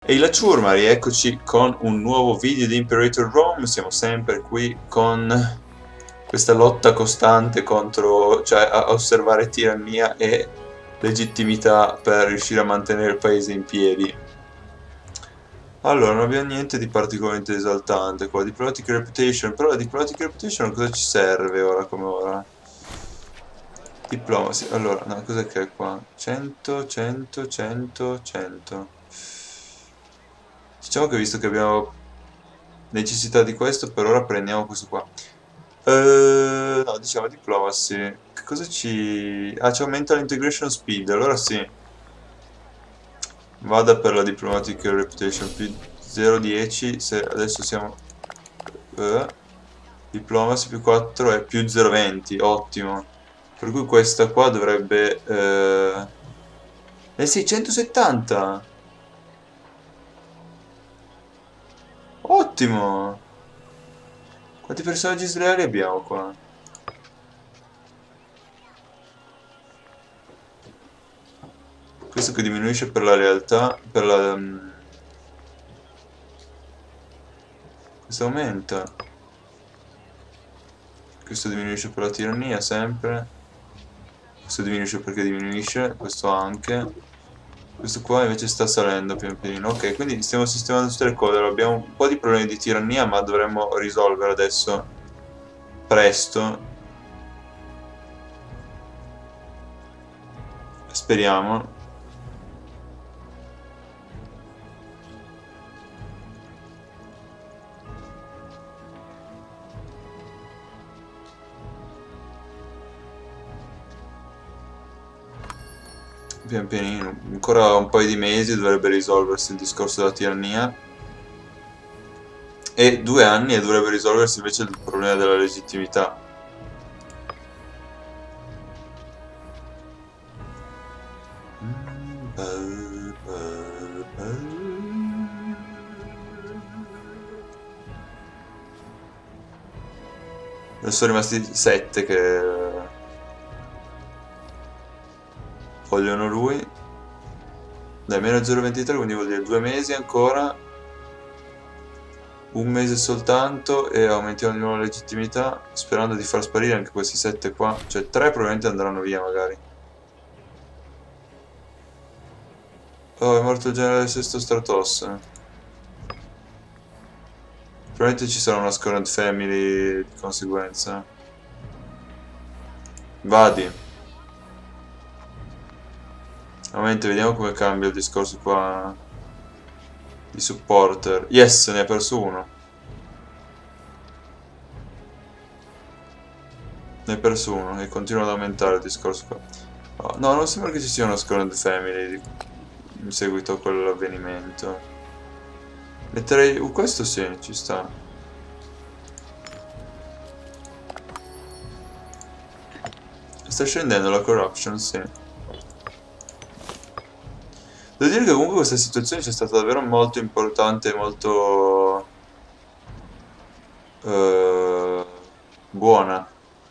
Ehi la ciurma, rieccoci con un nuovo video di Imperator Rome. Siamo sempre qui con questa lotta costante contro, cioè a osservare tirannia e legittimità per riuscire a mantenere il paese in piedi. Allora, non abbiamo niente di particolarmente esaltante qua. Diplomatic Reputation, però la Diplomatic Reputation cosa ci serve ora come ora? Diplomacy, allora, no, cos'è che è qua? 100, 100, 100, 100. Diciamo che visto che abbiamo necessità di questo, per ora prendiamo questo qua. No, diciamo diplomacy. Che cosa ci... Ah, ci aumenta l'integration speed, allora sì. Vada per la diplomatic reputation più 0,10, se adesso siamo... eh, diplomacy più 4 è più 0,20, ottimo. Per cui questa qua dovrebbe... è 670! Ottimo! Quanti personaggi israeliani abbiamo qua? Questo che diminuisce per la realtà, per la... questo aumenta. Questo diminuisce per la tirannia sempre. Questo diminuisce perché diminuisce, questo anche. Questo qua invece sta salendo pian pianino. Ok, quindi stiamo sistemando tutte le cose. Allora, abbiamo un po' di problemi di tirannia, ma dovremmo risolvere adesso presto. Speriamo. Pian pianino. Ancora un paio di mesi dovrebbe risolversi il discorso della tirannia. E 2 anni e dovrebbe risolversi invece il problema della legittimità. Ne sono rimasti 7 che vogliono lui. Dai, meno 0,23, quindi vuol dire 2 mesi ancora. Un mese soltanto e aumentiamo di nuovo la legittimità, sperando di far sparire anche questi 7 qua. Cioè 3 probabilmente andranno via magari. Oh, è morto il generale del sesto Stratos. Probabilmente ci sarà una Scorned Family di conseguenza. Vadi. Veramente, vediamo come cambia il discorso qua di supporter. Yes, ne ha perso uno. Ne ha perso uno e continua ad aumentare il discorso qua. Oh, no, non sembra che ci sia una Scorned Family in seguito a quell'avvenimento. Metterei... questo sì, ci sta. Sta scendendo la corruption, sì. Devo dire che comunque questa situazione c'è stata davvero molto importante, molto buona.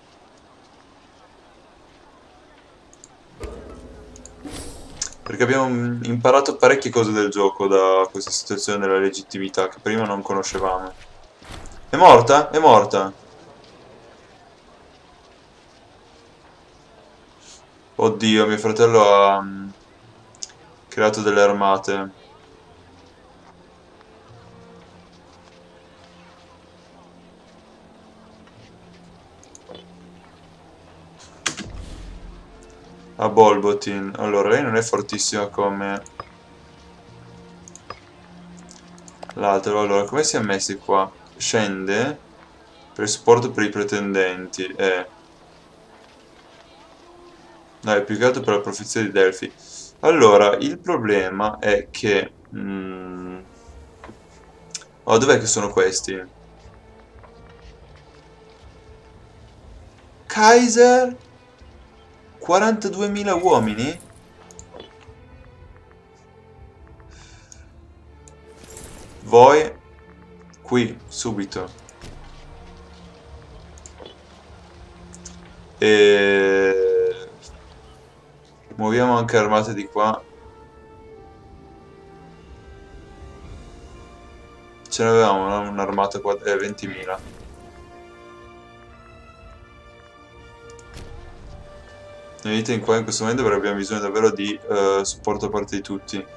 Perché abbiamo imparato parecchie cose del gioco da questa situazione della legittimità che prima non conoscevamo. È morta? È morta. Oddio, mio fratello ha creato delle armate. A Bolbotin. Allora, lei non è fortissima come l'altro. Allora, come si è messi qua? Scende per il supporto per i pretendenti. Dai, più che altro per la profezia di Delphi. Allora, il problema è che... oh, dov'è che sono questi? Kaiser? 42.000 uomini? Voi qui, subito. E... muoviamo anche armate di qua. Ce n'avevamo, no? Un'armata 20.000. Venite in qua in questo momento perché abbiamo bisogno davvero di supporto da parte di tutti.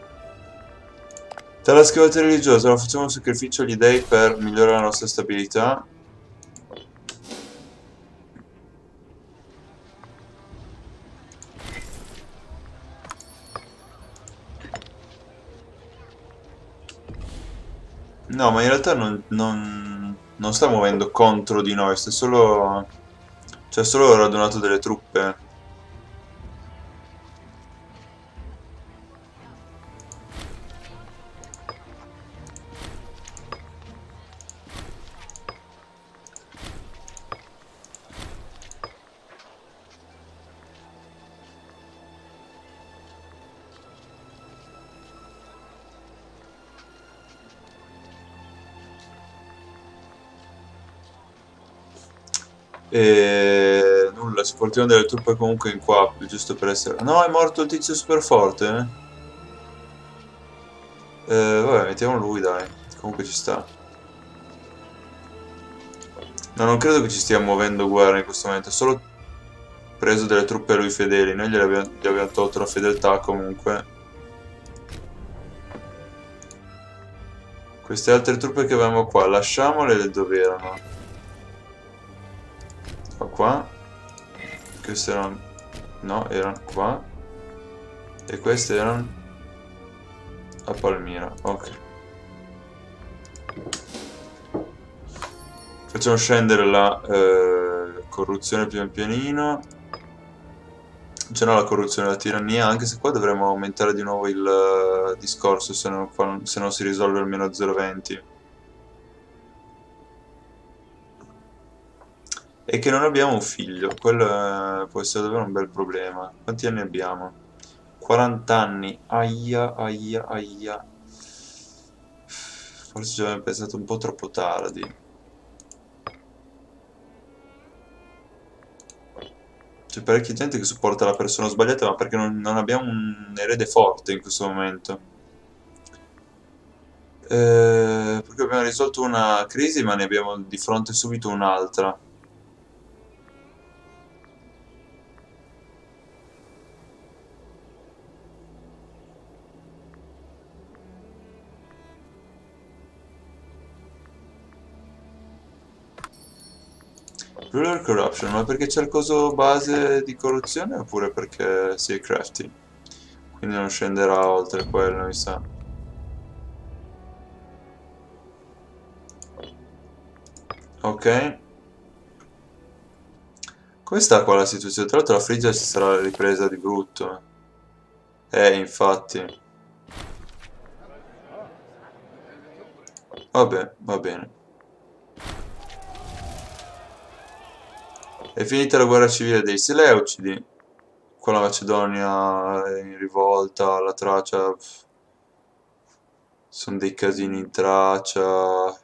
Tra la schivata religiosa, allora facciamo un sacrificio agli dei per migliorare la nostra stabilità. No, ma in realtà non sta muovendo contro di noi, sta solo... cioè solo radunato delle truppe. E nulla, ci portiamo delle truppe comunque in qua, giusto per essere... No, è morto il tizio super forte, eh? Vabbè, mettiamo lui, dai. Comunque ci sta. No, non credo che ci stia muovendo guerra in questo momento, è solo preso delle truppe a lui fedeli. Noi gli abbiamo tolto la fedeltà comunque. Queste altre truppe che avevamo qua, lasciamole dove erano. Qua. Queste erano... no, erano qua. E queste erano a Palmira, ok. Facciamo scendere la corruzione pian pianino. Cioè no, la corruzione, la tirannia, anche se qua dovremmo aumentare di nuovo il discorso se non si risolve almeno a 0,20. E che non abbiamo un figlio, quello può essere davvero un bel problema. Quanti anni abbiamo? 40 anni, aia, aia, aia. Forse ci avevamo pensato un po' troppo tardi. C'è parecchia gente che supporta la persona sbagliata, ma perché non abbiamo un erede forte in questo momento. Perché abbiamo risolto una crisi, ma ne abbiamo di fronte subito un'altra. Ruler Corruption, ma perché c'è il coso base di corruzione oppure perché sei crafty? Quindi non scenderà oltre quello, mi sa. Ok. Come sta qua la situazione? Tra l'altro la Frigia si sarà ripresa di brutto. Infatti. Vabbè, va bene. È finita la guerra civile dei Seleucidi. Qua la Macedonia è in rivolta, la Tracia... sono dei casini in Tracia.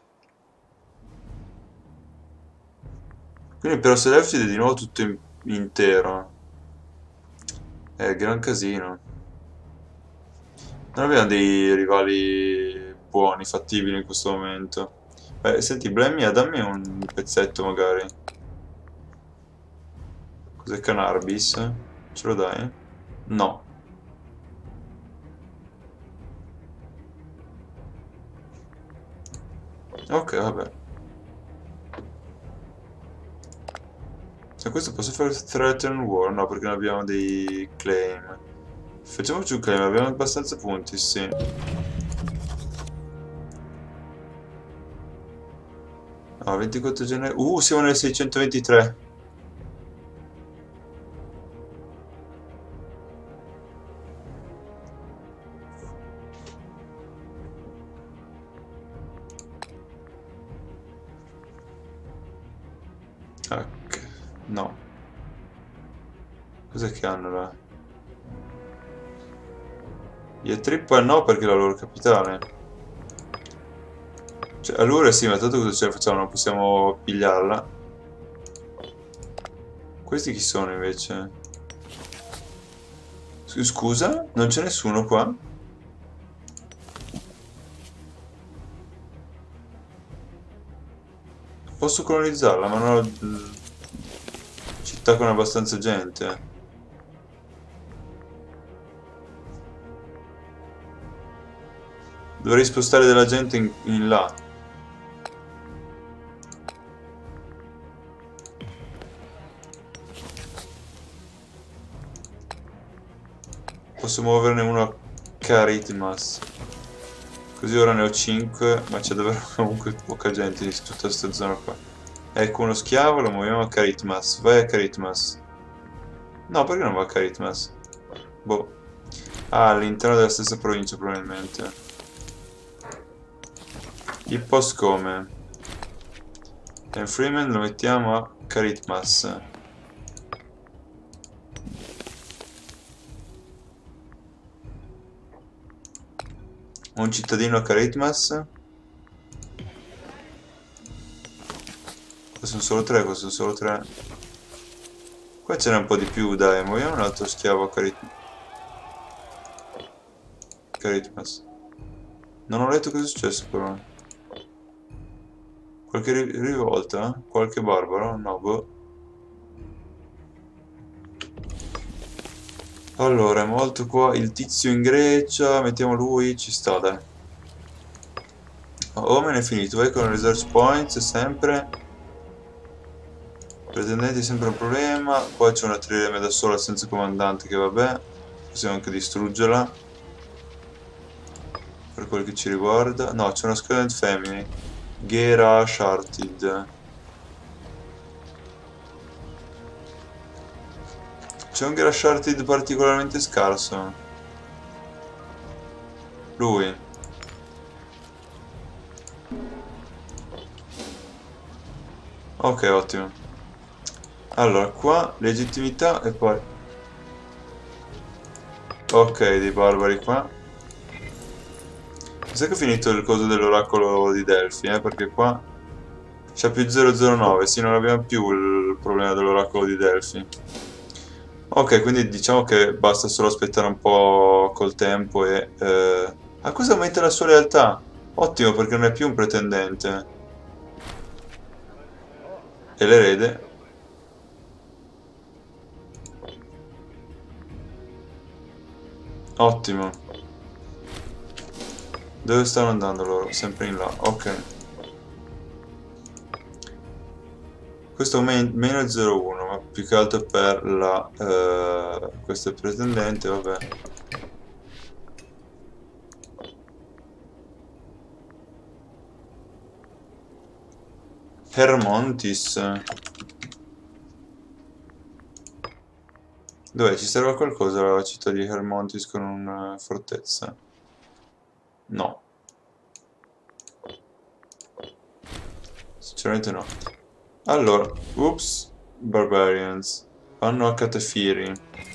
Quindi però Seleucide è di nuovo tutto intero. È gran casino. Non abbiamo dei rivali buoni, fattibili in questo momento. Beh, senti, Blemia, dammi un pezzetto magari. Cos'è Cannabis? Ce lo dai? No. Ok, vabbè. A questo posso fare Threaten War? No, perché non abbiamo dei claim. Facciamoci un claim, abbiamo abbastanza punti, sì. Ah, 24 gennaio. Siamo nel 623. Ok, no. Cos'è che hanno là? Gli Trippa no, perché è la loro capitale. Cioè, allora sì, ma tanto cosa ce ne facciamo? Non possiamo pigliarla. Questi chi sono invece? Scusa? Non c'è nessuno qua? Posso colonizzarla, ma non ho città con abbastanza gente. Dovrei spostare della gente in là. Posso muoverne uno a Caritmas. Così ora ne ho 5, ma c'è davvero comunque poca gente in tutta questa zona qua. Ecco uno schiavo, lo muoviamo a Caritmas. Vai a Caritmas. No, perché non va a Caritmas? Boh. Ah, all'interno della stessa provincia probabilmente. Il post come? E Freeman lo mettiamo a Caritmas. Un cittadino a Caritmas. Qua sono solo 3, qua sono solo 3. Qua c'era un po' di più, dai, muoviamo un altro schiavo a Caritmas. Non ho letto cosa è successo però. Qualche rivolta? Qualche barbaro? No, boh. Allora, è molto qua il tizio in Grecia, mettiamo lui, ci sta, dai. Oh, me ne è finito, vai con research points, sempre. Pretendenti è sempre un problema, qua c'è una trireme da sola senza comandante che vabbè, possiamo anche distruggerla. Per quel che ci riguarda. No, c'è una Scarlet Family. Gera Sharted. C'è un Gera Sharted particolarmente scarso. Lui. Ok, ottimo. Allora, qua legittimità e poi... Ok, dei barbari qua. Mi sa che ho finito il coso dell'oracolo di Delphi, perché qua c'è più 009, sì, non abbiamo più il problema dell'oracolo di Delphi. Ok, quindi diciamo che basta solo aspettare un po' col tempo e... Ah, questo aumenta la sua lealtà? Ottimo, perché non è più un pretendente. E l'erede? Ottimo. Dove stanno andando loro? Sempre in là, ok. Questo meno 0,1, ma più che altro per la... questo è il pretendente, vabbè. Hermontis. Dov'è? Ci serve qualcosa alla città di Hermontis con una fortezza? No. Sinceramente no. Allora, ups, Barbarians. Vanno a Catafiri.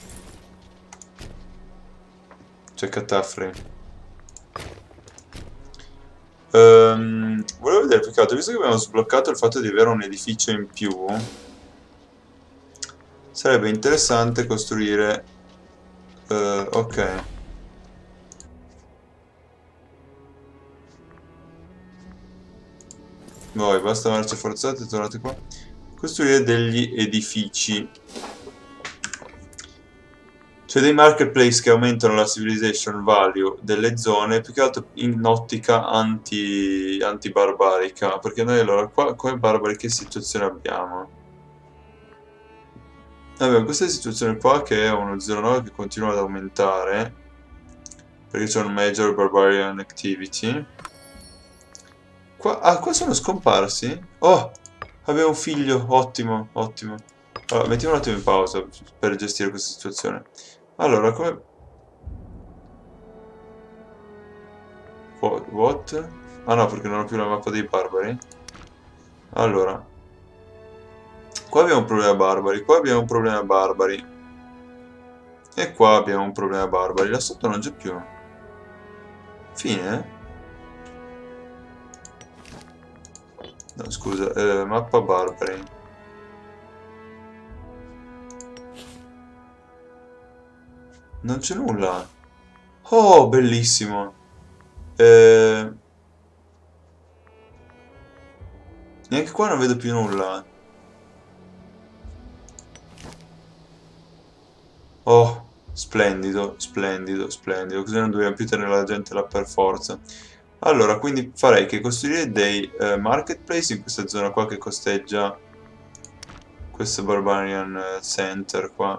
Cioè Catafri. Volevo vedere più che altro, visto che abbiamo sbloccato il fatto di avere un edificio in più, sarebbe interessante costruire... ok. Voi, basta marce forzate, tornate qua. Costruire degli edifici. Cioè dei marketplace che aumentano la civilization value delle zone, più che altro in ottica anti-barbarica. Perché noi allora, qua come barbari che situazione abbiamo? Abbiamo questa situazione qua che è uno 0,9 che continua ad aumentare. Perché c'è un major barbarian activity. Qua, ah, qua sono scomparsi? Oh, abbiamo un figlio, ottimo, ottimo. Allora, mettiamo un attimo in pausa per gestire questa situazione. Allora, come... What? Ah no, perché non ho più la mappa dei barbari. Allora, qua abbiamo un problema barbari, qua abbiamo un problema barbari. E qua abbiamo un problema barbari. Là sotto non c'è più. Fine? No, scusa, mappa barbari. Non c'è nulla. Oh, bellissimo. Neanche qua non vedo più nulla. Oh, splendido, splendido, splendido. Così non dobbiamo più tenere la gente là per forza. Allora, quindi farei che costruire dei marketplace in questa zona qua che costeggia questo Barbarian Center qua.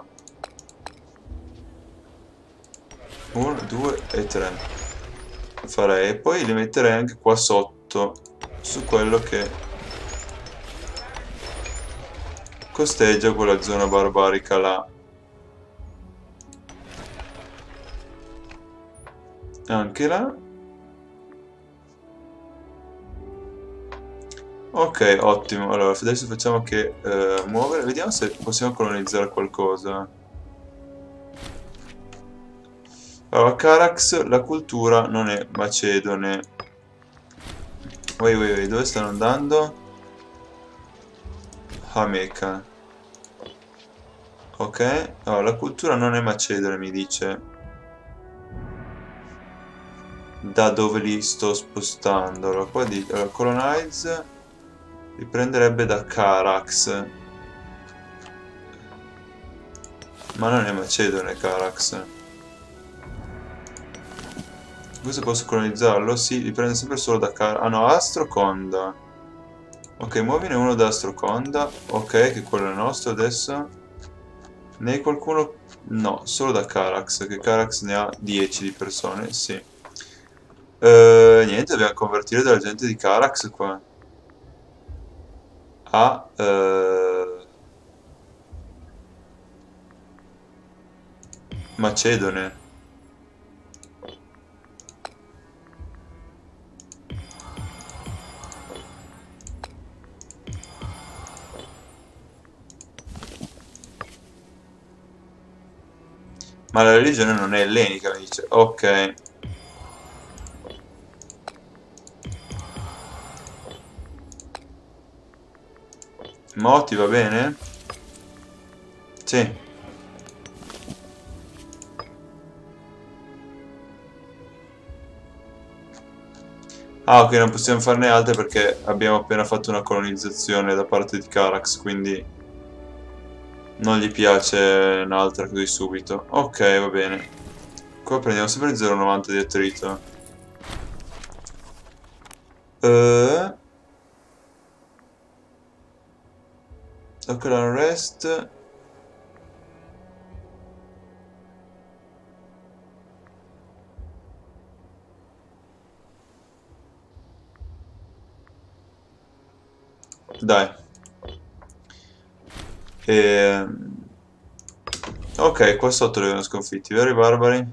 1, 2 e 3. Farei. E poi li metterei anche qua sotto, su quello che costeggia quella zona barbarica là. Anche là. Ok, ottimo. Allora, adesso facciamo che muovere. Vediamo se possiamo colonizzare qualcosa. Allora, Carax, la cultura non è macedone. Wait, dove stanno andando? Hameka. Ok, allora, la cultura non è macedone, mi dice. Da dove li sto spostando? Allora, qua di allora, colonize li prenderebbe da Carax. Ma non è macedone Carax. Questo posso colonizzarlo? Sì, li prende sempre solo da Carax. Ah no, Astroconda. Ok, muovine uno da Astroconda. Ok, che quello è nostro adesso. Ne hai qualcuno? No, solo da Carax, che Carax ne ha 10 di persone, sì. Niente, dobbiamo convertire della gente di Carax qua. A... Macedone. Ma la religione non è ellenica, mi dice. Ok. Moti, va bene? Sì. Ah, ok, non possiamo farne altre perché abbiamo appena fatto una colonizzazione da parte di Carax, quindi non gli piace un'altra così subito. Ok, va bene. Qua prendiamo sempre 0,90 di attrito. Eh... Local Unrest. Dai. Ok, qua sotto li abbiamo sconfitti, vero i barbari?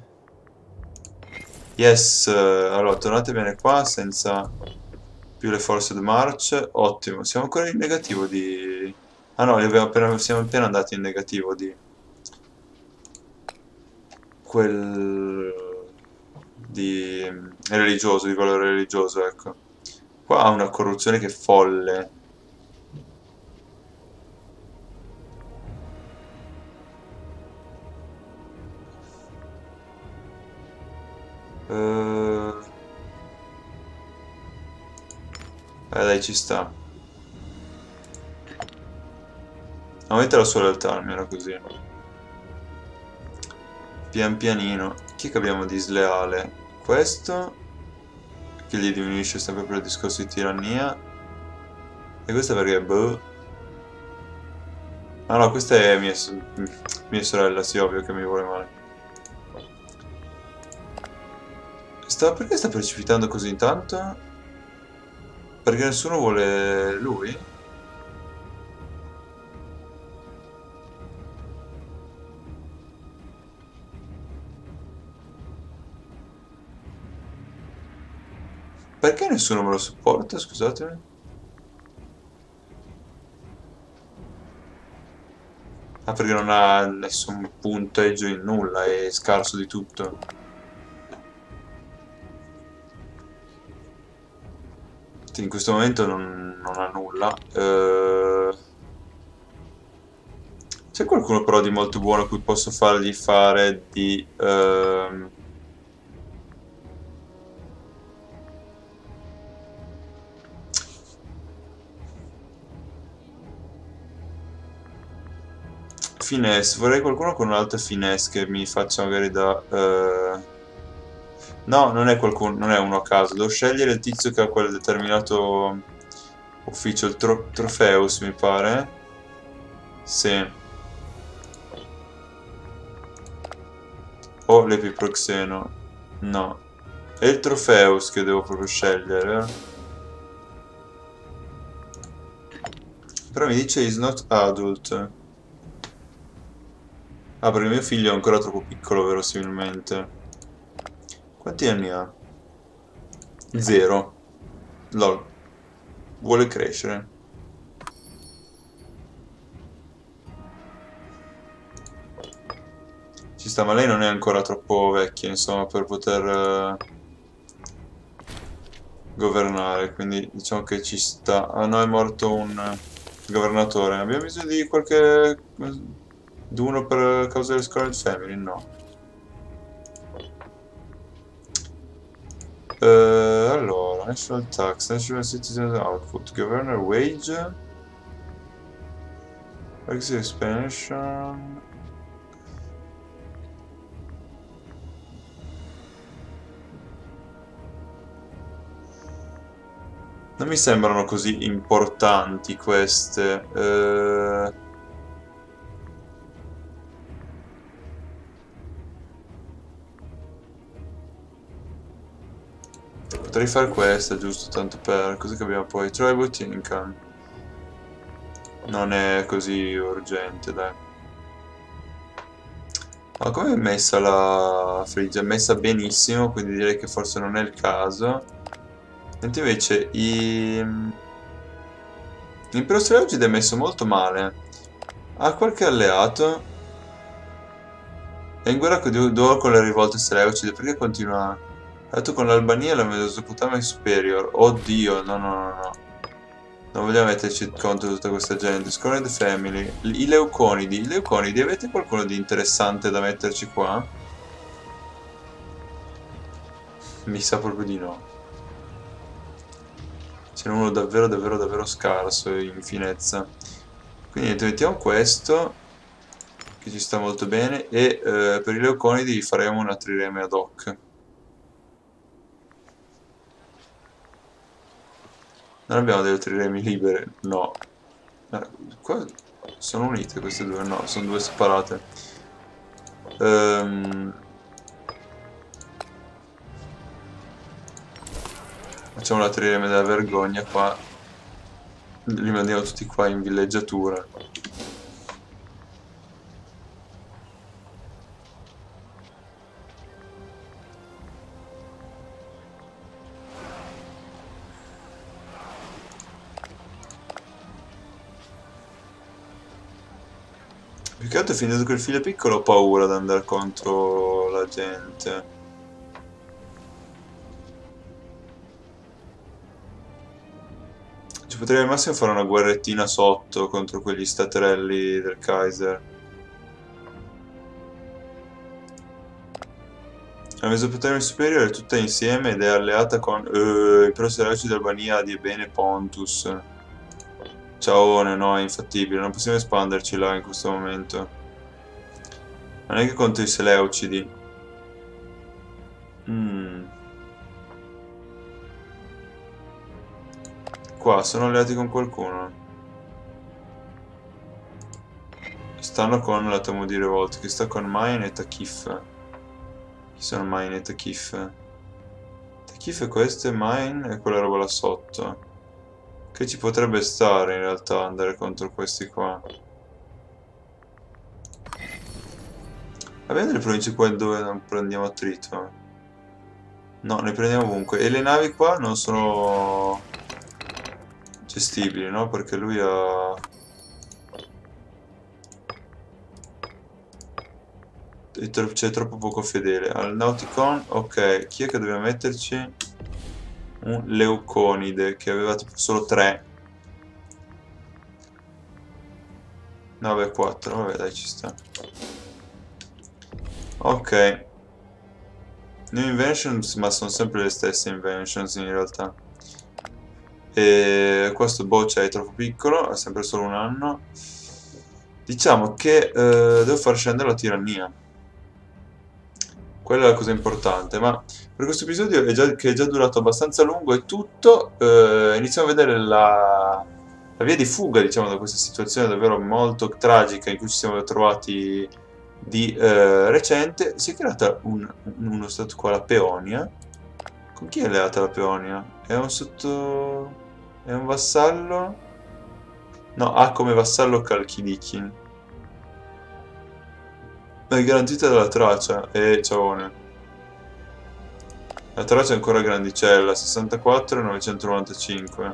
Yes, allora tornate bene qua senza più le forze di march. Ottimo, siamo ancora in negativo di... Ah no, siamo appena andati in negativo di quel... di religioso, di valore religioso, ecco. Qua ha una corruzione che è folle. Eh... dai, ci sta. Aumenta la sua lealtà, almeno così. Pian pianino. Chi è che abbiamo di sleale? Questo, che gli diminuisce sempre per il discorso di tirannia. E questo perché, boh. Ah no, questa è mia sorella, sì, ovvio che mi vuole male. Perché sta precipitando così tanto? Perché nessuno vuole lui? Perché nessuno me lo supporta, scusatemi? Ah, perché non ha nessun punteggio in nulla, è scarso di tutto. Sì, in questo momento non ha nulla. C'è qualcuno però di molto buono a cui posso fargli fare di... Finesse, vorrei qualcuno con un'altra finesse che mi faccia magari da... No, non è qualcuno, non è uno a caso, devo scegliere il tizio che ha quel determinato ufficio, il Trofeus mi pare. Sì. O l'Epiproxeno. No. È il Trofeus che devo proprio scegliere, vero? Però mi dice is not adult. Ah, perché mio figlio è ancora troppo piccolo, verosimilmente. Quanti anni ha? Zero. Lol. Vuole crescere. Ci sta, ma lei non è ancora troppo vecchia, insomma, per poter governare, quindi diciamo che ci sta. Ah no, è morto un governatore. Abbiamo bisogno di qualche... di uno per causa delle Scarlet Family? No. Allora, National Tax, National Citizen Output, Governor Wage, Exit Expansion... Non mi sembrano così importanti queste. Potrei fare questa, giusto, tanto per... Così che abbiamo poi Tribute Income. Non è così urgente, dai. Ma come è messa la Frigia? È messa benissimo, quindi direi che forse non è il caso. Mentre invece l'impero Seleucide è messo molto male. Ha qualche alleato? È in guerra con le rivolte Seleucide, perché continua? Ha detto con l'Albania e la Mesopotamia Superior. Oddio, no, no, no, no. Non vogliamo metterci contro tutta questa gente. Scorned Family. I Leuconidi. I Leuconidi, avete qualcuno di interessante da metterci qua? Mi sa proprio di no. Ce n'è uno davvero, davvero, davvero scarso in finezza. Quindi niente, mettiamo questo, che ci sta molto bene, e per i Leuconidi faremo una trireme ad hoc. Non abbiamo delle trireme libere? No. Qua sono unite queste due? No, sono due separate. Facciamo la trireme della vergogna qua. Li mandiamo tutti qua in villeggiatura. Più che altro finito che il figlio piccolo ho paura di andare contro la gente. Ci potrei al massimo fare una guerrettina sotto contro quegli staterelli del Kaiser. La Mesopotamia superiore è tutta insieme ed è alleata con Impero Seleucide d'Albania, di Ebene Pontus. Ciaone, no, è infattibile, non possiamo espanderci là in questo momento. Non è che contro i Seleucidi. Qua, sono alleati con qualcuno. Stanno con la Tomo di Revolt, che sta con Main e Takif. Chi sono Main e Takif? Takif è questo, e Main e quella roba là sotto. Che ci potrebbe stare in realtà andare contro questi qua. Abbiamo delle province qua dove non prendiamo attrito? No, ne prendiamo ovunque. E le navi qua non sono gestibili, no? Perché lui ha... c'è troppo poco fedele. Al Nauticon, ok. Chi è che dobbiamo metterci? Un Leuconide che aveva tipo solo 3. No, vabbè, 4. Vabbè, dai, ci sta. Ok. New inventions, ma sono sempre le stesse inventions in realtà. E questo boccia è troppo piccolo, ha sempre solo un anno. Diciamo che devo far scendere la tirannia. Quella è la cosa importante, ma per questo episodio che è già durato abbastanza lungo e tutto, iniziamo a vedere la via di fuga, diciamo, da questa situazione davvero molto tragica in cui ci siamo trovati di recente. Si è creata uno stato qua, la Peonia. Con chi è alleata la Peonia? È un sotto... è un vassallo? No, ha come vassallo Kalkidikin. È garantita dalla Tracia, e ciaone. La Tracia è ancora grandicella, 64 e 995.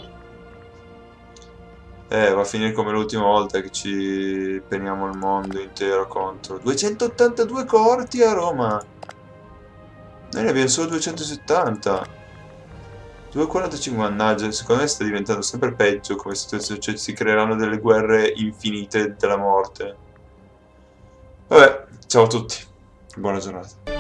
Va a finire come l'ultima volta che ci peniamo il mondo intero contro 282 corti a Roma. Noi ne abbiamo solo 270. 245, mannaggia, secondo me sta diventando sempre peggio come situazione, cioè si creeranno delle guerre infinite della morte. Vabbè, ciao a tutti, buona giornata.